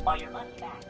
or your money back.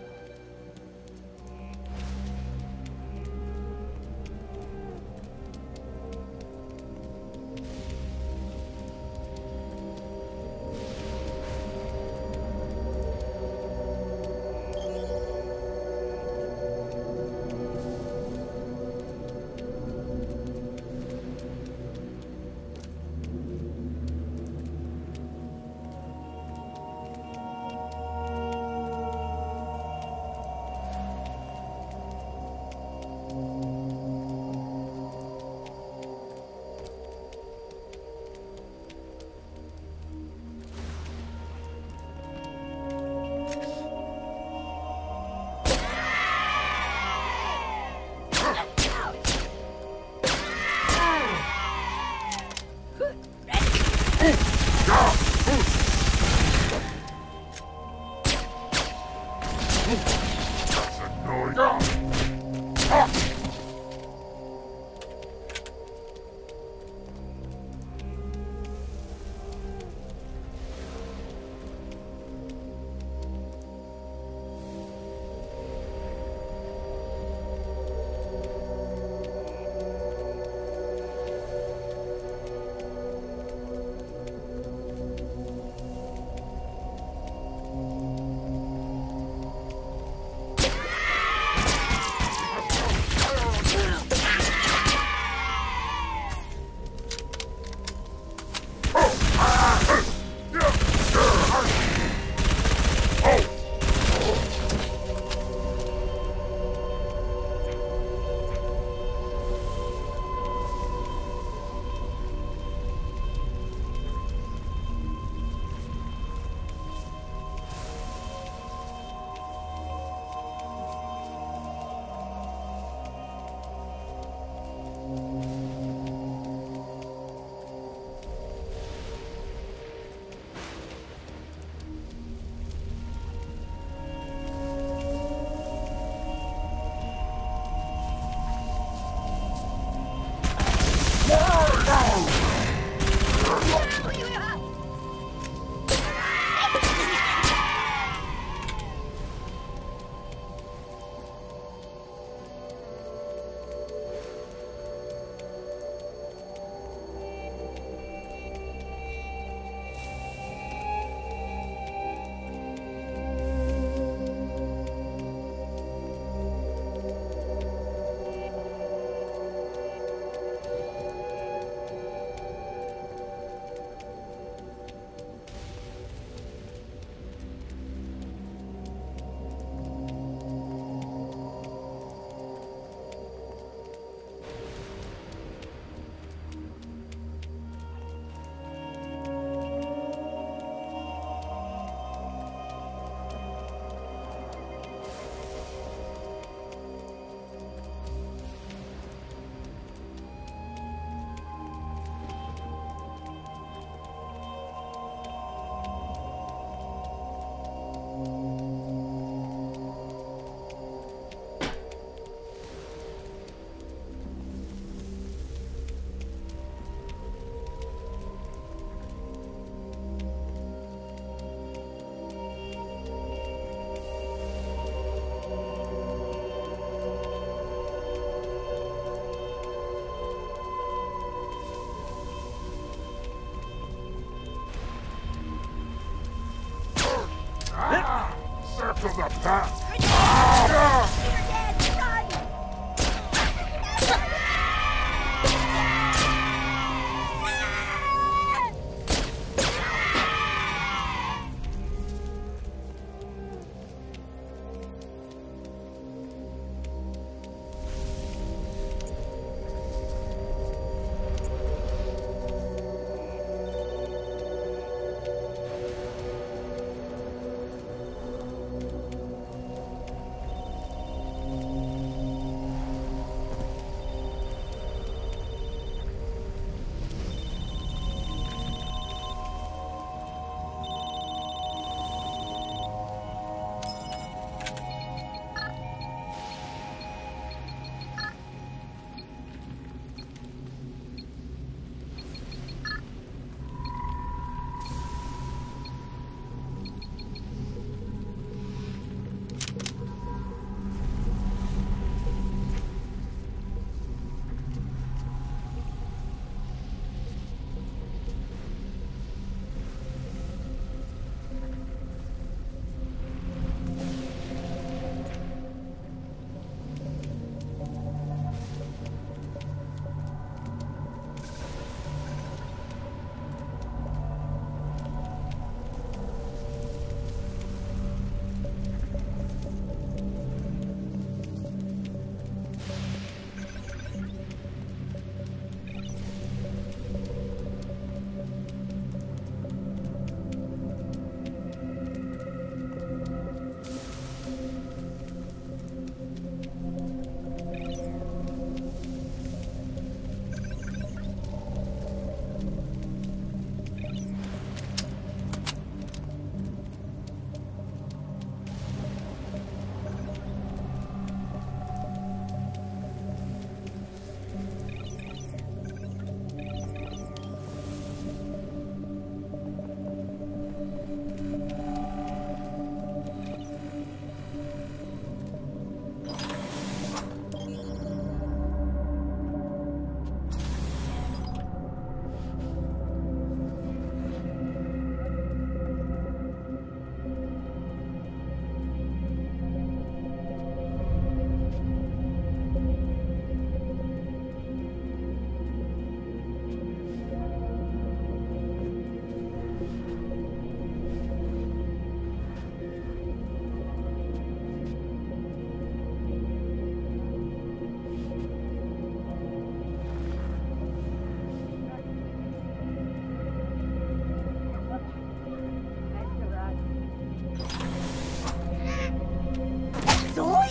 To the past!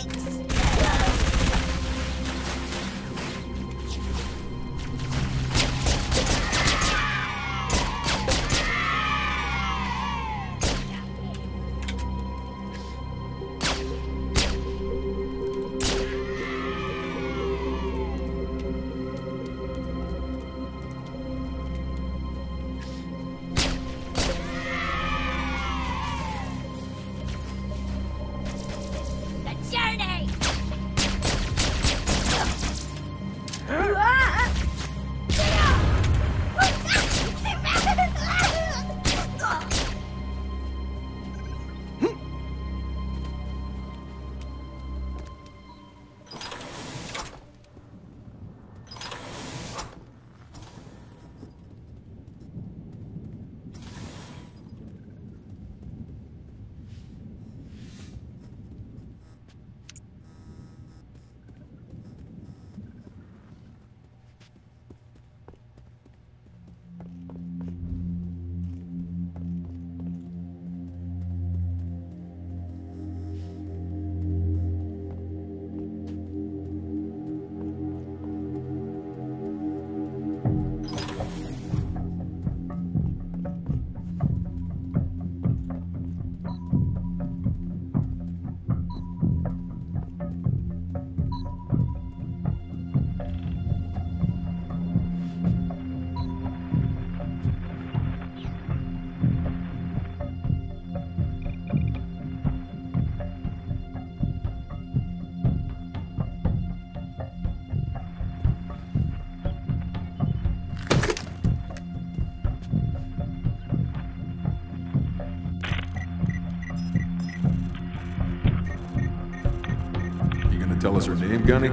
Tell us her name, Gunny?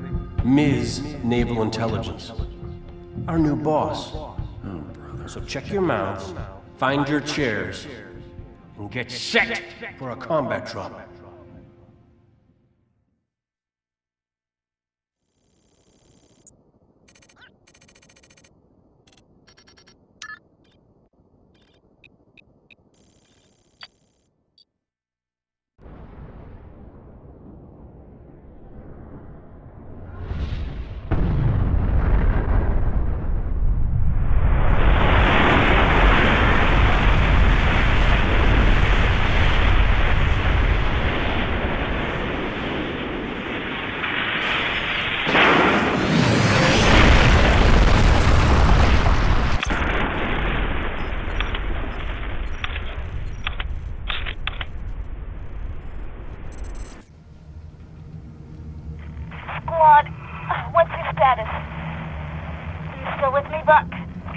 Ms. Naval Intelligence. Our new boss. Oh, brother. So check your mouths, find your chairs, and get set for a combat drop. Squad, what's your status? Are you still with me, Buck?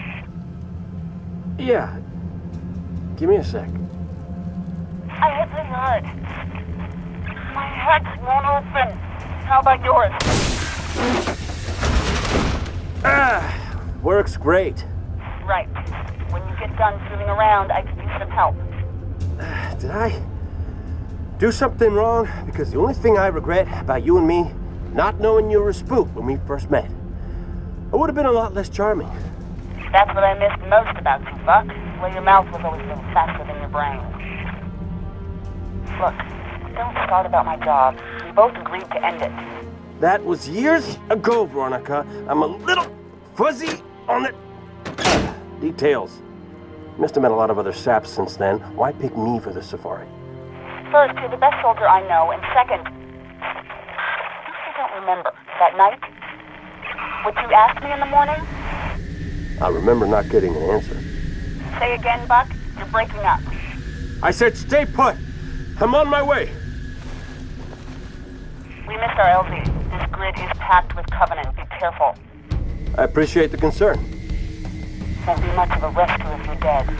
Yeah. Give me a sec. I hit the yard. My hatch won't open. How about yours? Works great. Right. When you get done fooling around, I could use some help. Did I do something wrong? Because the only thing I regret about you and me, not knowing you were a spook when we first met. I would have been a lot less charming. That's what I missed most about you, Buck. Well, your mouth was always a little faster than your brain. Look, don't start about my job. We both agreed to end it. That was years ago, Veronica. I'm a little fuzzy on the details. Must have met a lot of other saps since then. Why pick me for the safari? First, you're the best soldier I know, and second, I don't remember that night. What you asked me in the morning? I remember not getting an answer. Say again, Buck. You're breaking up. I said stay put. I'm on my way. We missed our LZ. This grid is packed with Covenant. Be careful. I appreciate the concern. Won't be much of a rescue if you're dead.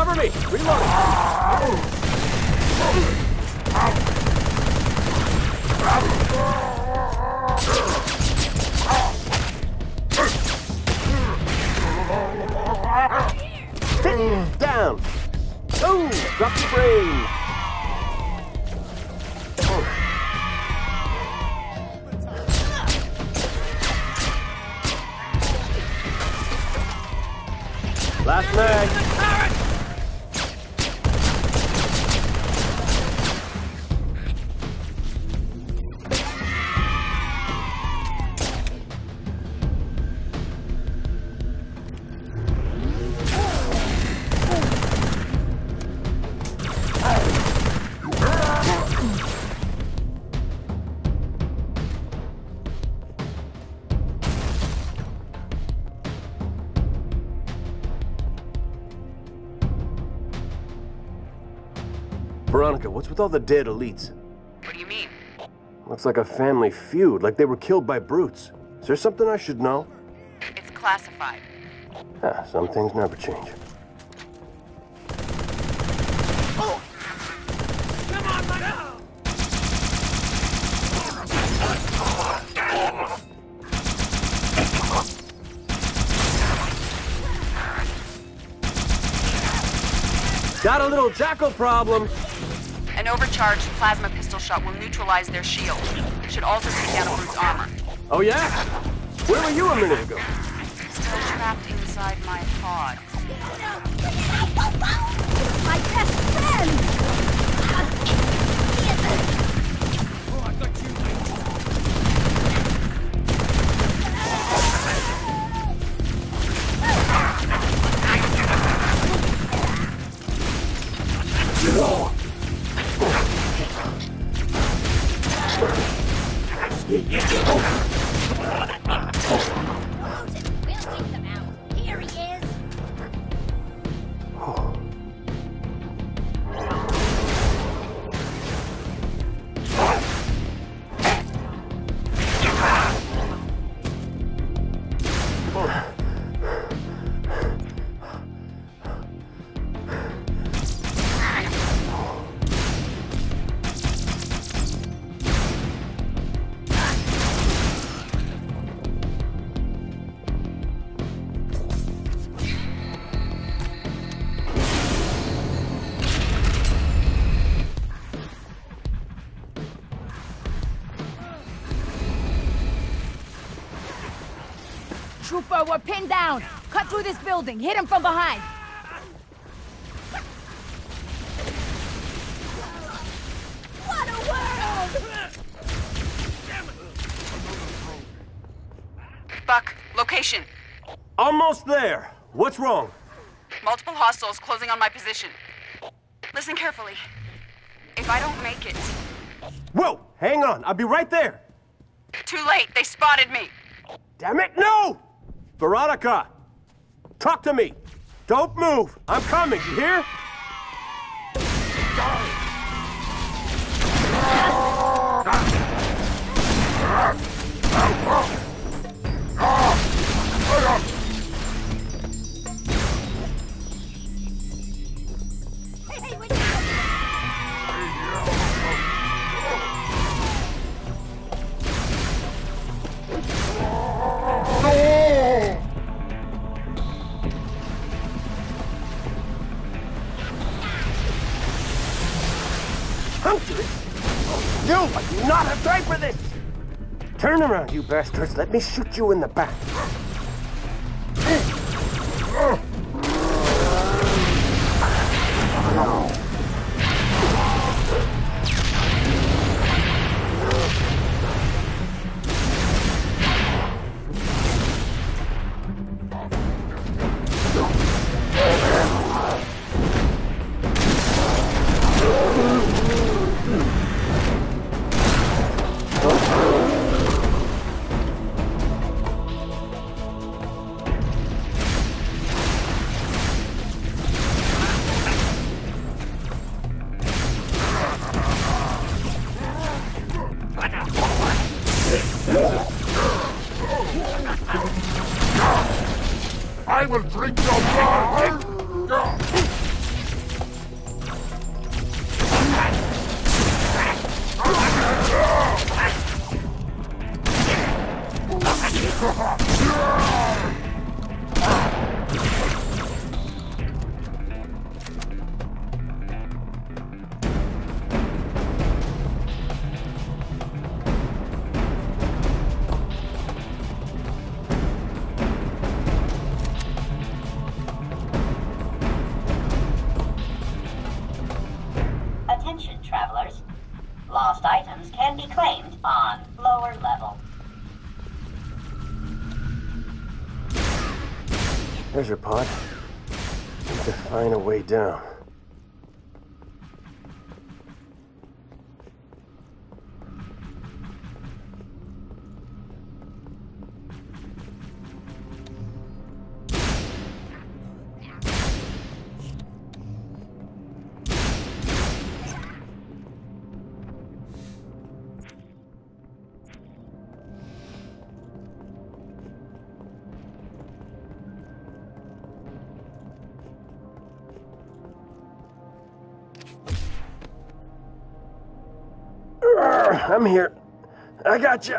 Cover me! Reload! Sit down! Boom! Drop the brain! Last mag. Veronica, what's with all the dead elites? What do you mean? Looks like a family feud, like they were killed by brutes. Is there something I should know? It's classified. Ah, some things never change. Oh! Come on, my God! Got a little jackal problem. An overcharged plasma pistol shot will neutralize their shield. It should also take down a brute's armor. Oh yeah? Where were you a minute ago? Still trapped inside my pod. My best friend! Here he is! Trooper, we're pinned down. Cut through this building. Hit him from behind. What a world! Buck, location. Almost there. What's wrong? Multiple hostiles closing on my position. Listen carefully. If I don't make it... Whoa! Hang on. I'll be right there. Too late. They spotted me. Damn it, no! Veronica! Talk to me! Don't move! I'm coming, you hear? Hey, wait. Hunters? No, I do not have time for this! Turn around, you bastards. Let me shoot you in the back. can be claimed on lower level. There's your pod. Need to find a way down. I'm here. I got you.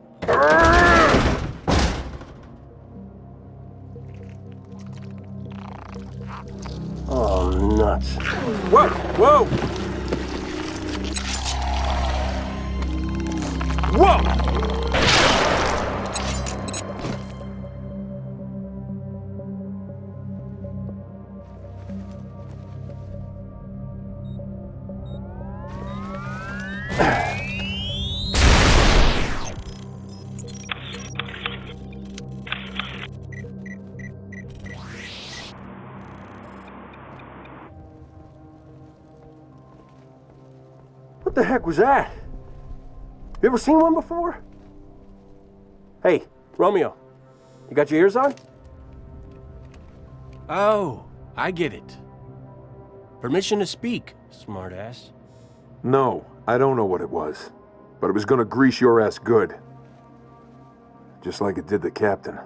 Oh, nuts. Whoa! Whoa! Whoa! What the heck was that? You ever seen one before? Hey, Romeo, you got your ears on? Oh, I get it. Permission to speak, smartass. No, I don't know what it was. But it was gonna grease your ass good. Just like it did the captain.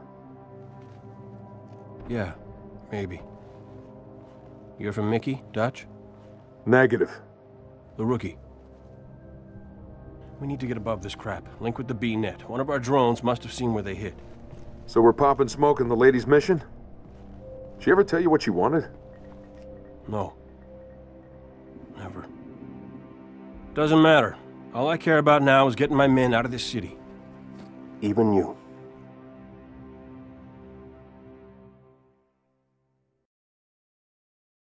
Yeah, maybe. You're from Mickey, Dutch? Negative. The rookie. We need to get above this crap. Link with the B-net. One of our drones must have seen where they hid. So we're popping smoke in the lady's mission? She ever tell you what she wanted? No. Never. Doesn't matter. All I care about now is getting my men out of this city. Even you.